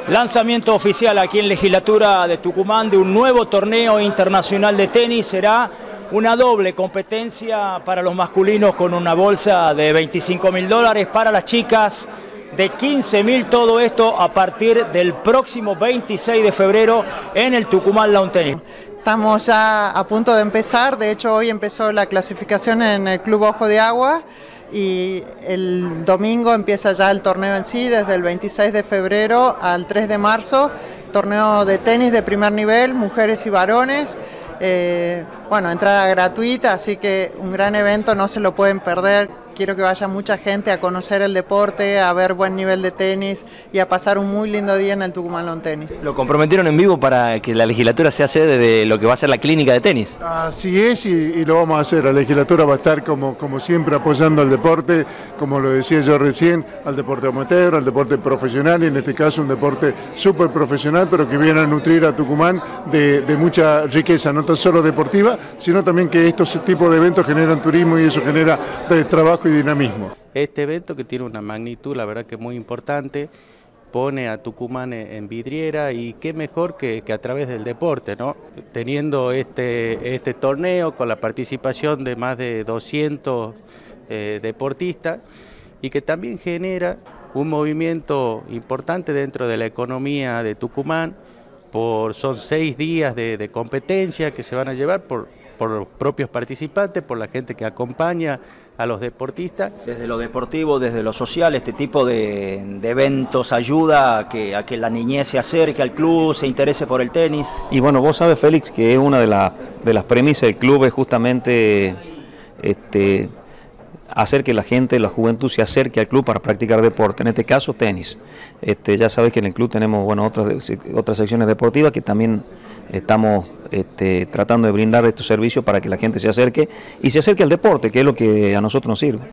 Lanzamiento oficial aquí en Legislatura de Tucumán de un nuevo torneo internacional de tenis. Será una doble competencia para los masculinos con una bolsa de $25.000, para las chicas de 15.000, todo esto a partir del próximo 26 de febrero en el Tucumán Lawn Tennis. Estamos ya a punto de empezar, de hecho hoy empezó la clasificación en el Club Ojo de Agua y el domingo empieza ya el torneo en sí, desde el 26 de febrero al 3 de marzo, torneo de tenis de primer nivel, mujeres y varones. Bueno, entrada gratuita, así que un gran evento, no se lo pueden perder. Quiero que vaya mucha gente a conocer el deporte, a ver buen nivel de tenis y a pasar un muy lindo día en el Tucumán Lawn Tennis. ¿Lo comprometieron en vivo para que la legislatura sea sede de lo que va a ser la clínica de tenis? Así es, y lo vamos a hacer. La legislatura va a estar como siempre apoyando al deporte, como lo decía yo recién, al deporte amateur, al deporte profesional, y en este caso un deporte súper profesional, pero que viene a nutrir a Tucumán de mucha riqueza, no tan solo deportiva, sino también que estos tipos de eventos generan turismo y eso genera trabajo y dinamismo. Este evento, que tiene una magnitud, la verdad que muy importante, pone a Tucumán en vidriera, y qué mejor que a través del deporte, ¿no? Teniendo este torneo con la participación de más de 200 deportistas, y que también genera un movimiento importante dentro de la economía de Tucumán. Son 6 días de competencia que se van a llevar por los propios participantes, por la gente que acompaña a los deportistas. Desde lo deportivo, desde lo social, este tipo de eventos ayuda a que la niñez se acerque al club, se interese por el tenis. Y bueno, vos sabés, Félix, que una de las premisas del club es justamente hacer que la gente, la juventud se acerque al club para practicar deporte, en este caso tenis. Ya sabés que en el club tenemos otras secciones deportivas que también estamos tratando de brindar estos servicios para que la gente se acerque y se acerque al deporte, que es lo que a nosotros nos sirve.